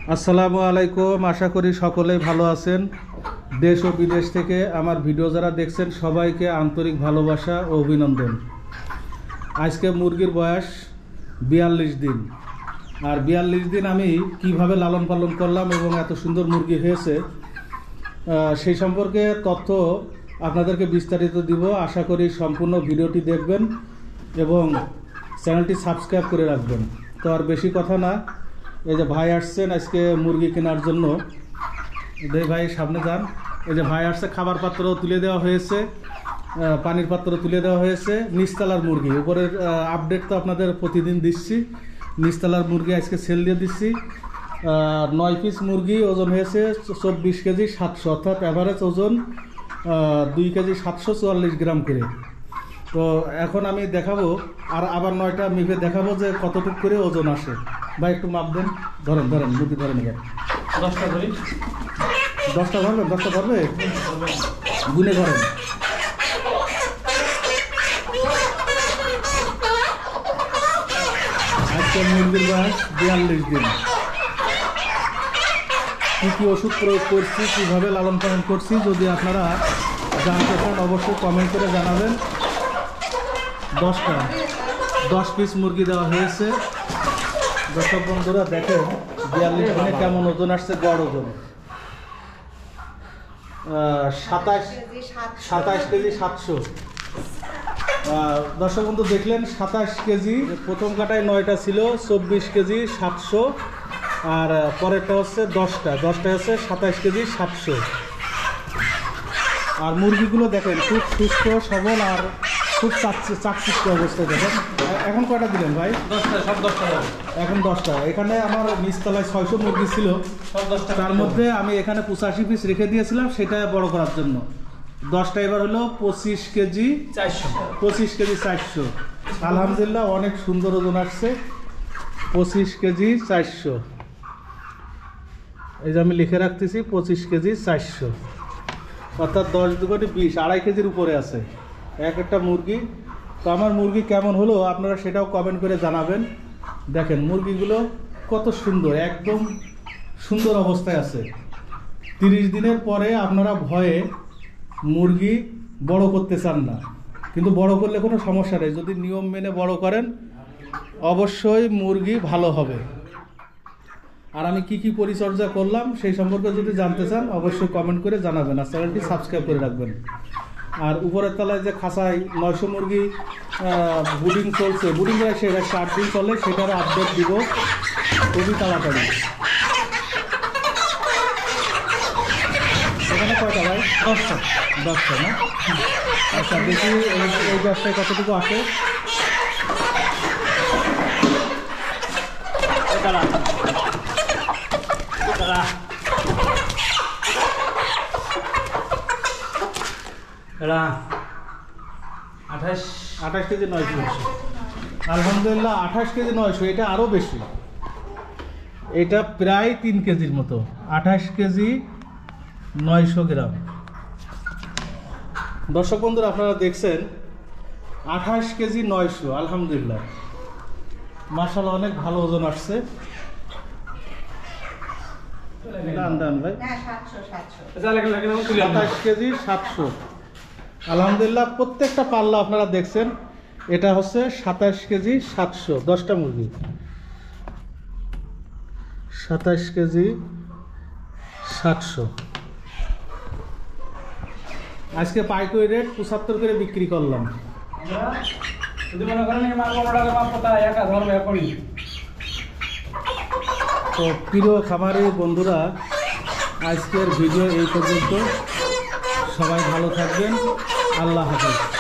আসসালামু আলাইকুম। আশা করি সকলেই ভালো আছেন। দেশ ও বিদেশ থেকে আমার ভিডিও যারা দেখছেন সবাইকে আন্তরিক ভালোবাসা ও অভিনন্দন। আজকে মুরগির বয়স 42 দিন, আর 42 দিন আমি কিভাবে লালন পালন করলাম এবং এত সুন্দর মুরগি হয়েছে সেই সম্পর্কে তথ্য আপনাদেরকে বিস্তারিত দিব। আশা করি সম্পূর্ণ ভিডিওটি দেখবেন এবং চ্যানেলটি সাবস্ক্রাইব করে রাখবেন। তো আর বেশি কথা না, এই যে ভাই আসছেন আজকে মুরগি কেনার জন্য। ভাই সামনে যান। এই যে ভাই আসছে, খাবার পাত্র তুলে দেওয়া হয়েছে, পানির পাত্র তুলে দেওয়া হয়েছে। নিচতলার মুরগি, উপরের আপডেট তো আপনাদের প্রতিদিন দিচ্ছি। নিচতলার মুরগি আজকে সেল দিয়ে দিচ্ছি। 9 পিস মুরগি, ওজন হয়েছে 24 কেজি 700, অর্থাৎ অ্যাভারেজ ওজন 2 কেজি 744 গ্রাম করে। তো এখন আমি দেখাবো, আর আবার 9টা মেপে দেখাবো যে কতটুকু করে ওজন আসে। ভাই একটু মাপ দেন। ধরেন মুরগি ধরেন। এবার 10টা ধরি। 10টা ধরবেন? 10টা ধরবে? গুনে ধরেন। আজকে মুরগির বয়স 42 দিন। কী ওষুধ প্রয়োগ করছি, কীভাবে লালন পালন করছি, যদি আপনারা জানতে চান অবশ্যই কমেন্ট করে জানাবেন। 10 পিস মুরগি দেওয়া হয়েছে। দর্শক বন্ধুরা দেখেন 42 দিনে কেমন ওজন আসছে। গড় ওজন 27 কেজি 700। দর্শক বন্ধু দেখলেন 27 কেজি। প্রথম কাটায় 9টা ছিল 24 কেজি 700, আর পরেরটা হচ্ছে 10টা হচ্ছে 27 কেজি 700। আর মুরগিগুলো দেখেন খুব সুস্থ সবল আর খুব চাকচিক্য অবস্থায়। দেখেন এখন কয়টা দিলেন ভাই? 10টা, সব 10টা। এখন 10টা। এখানে আমার নিচতলায় 600 মুরগি ছিল, সব 10টা। তার মধ্যে আমি এখানে 85 পিস রেখে দিয়েছিলাম সেটা বড় করার জন্য। 10টা এবার হলো 25 কেজি 400। আলহামদুলিল্লাহ অনেক সুন্দর ওজন আসছে। 25 কেজি 400। এই যে আমি লিখে রাখতেছি 25 কেজি 400, অর্থাৎ 10 দুগুণে 20, 2.5 কেজির উপরে আছে এক একটা মুরগি। তো আমার মুরগি কেমন হলো আপনারা সেটাও কমেন্ট করে জানাবেন। দেখেন মুরগিগুলো কত সুন্দর, একদম সুন্দর অবস্থায় আছে। 30 দিনের পরে আপনারা ভয়ে মুরগি বড় করতে চান না, কিন্তু বড় করলে কোনো সমস্যা নেই। যদি নিয়ম মেনে বড় করেন অবশ্যই মুরগি ভালো হবে। আর আমি কি পরিচর্যা করলাম সেই সম্পর্কে যদি জানতে চান অবশ্যই কমেন্ট করে জানাবেন, আর চ্যানেলটি সাবস্ক্রাইব করে রাখবেন। আর উপরের তলায় যে খাঁচায় 900 মুরগি বুডিং চলছে, বুডিং সেটা 4 দিন চলে, সেটারও আপডেট দিব খুবই তাড়াতাড়ি। এখানে কয়টা ভাই? 10টা না? আচ্ছা দেখি এই 10টায় কতটুকু আসে। এরা 28 কেজি 900। আলহামদুলিল্লাহ 28 কেজি 900, এটা আরও বেশি। এটা প্রায় 3 কেজির মতো। 28 কেজি 900 গ্রাম। দর্শক বন্ধুরা আপনারা দেখছেন 28 কেজি 900। আলহামদুলিল্লাহ মাশাআল্লাহ অনেক ভালো ওজন আসছে। ভাই 27 কেজি 700। আলহামদুলিল্লাহ প্রত্যেকটা পাল্লা আপনারা দেখছেন, এটা হচ্ছে 27 কেজি 700। 10টা মুরগি 27 কেজি 700। আজকে পাইকারি রেট 75 করে বিক্রি করলাম। তো প্রিয় খামারি বন্ধুরা, আজকের ভিডিও এই পর্যন্ত। সবাই ভালো থাকবেন। আল্লাহ হাফেজ।